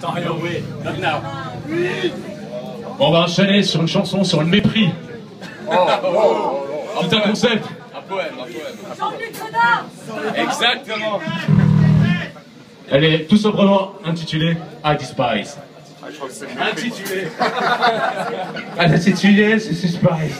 Bon, on va enchaîner sur une chanson sur le mépris. C'est un concept. Un poème. Jean-Luc Godard. Exactement. Elle est tout simplement intitulée I Despise. Je crois que c'est Intitulée. Intitulée, c'est Despise.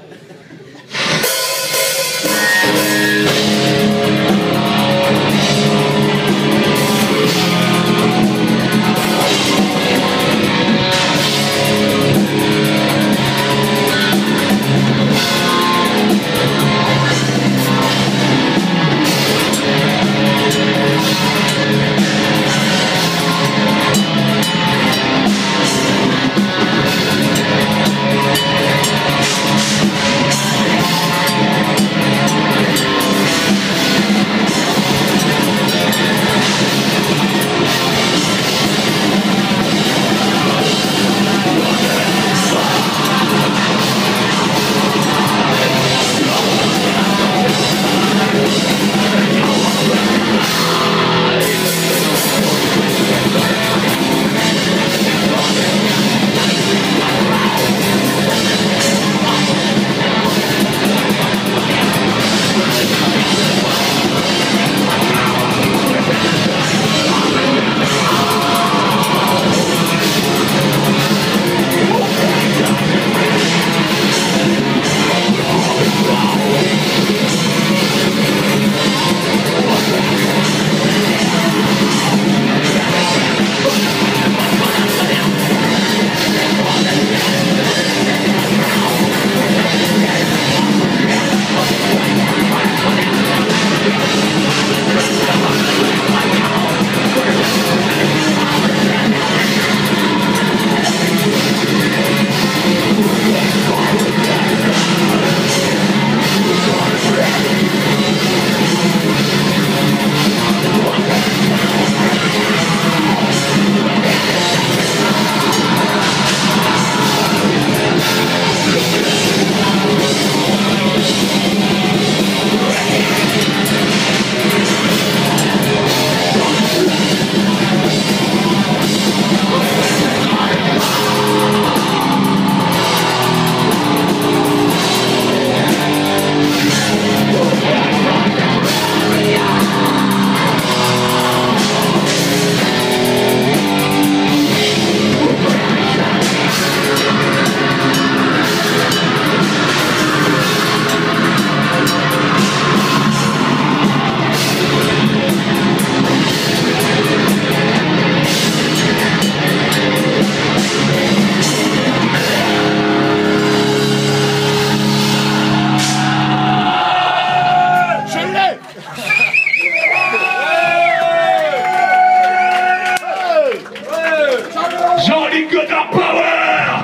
Jean-Luc Godard Power!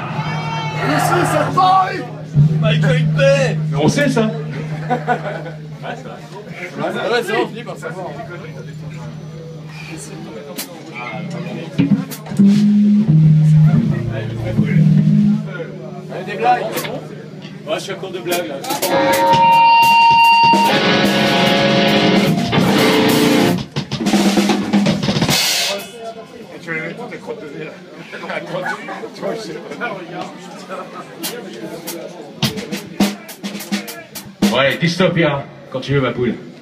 Ici, c'est pareil. Michael Bay. Mais on sait ça. Ouais, c'est vrai, on finit par savoir. Des blagues. Ouais, je suis à court de blagues là. Tu vas les mettre toutes les crottes de nez là. Tu vois, je sais pas. Ouais, Dystopia, quand tu veux ma poule.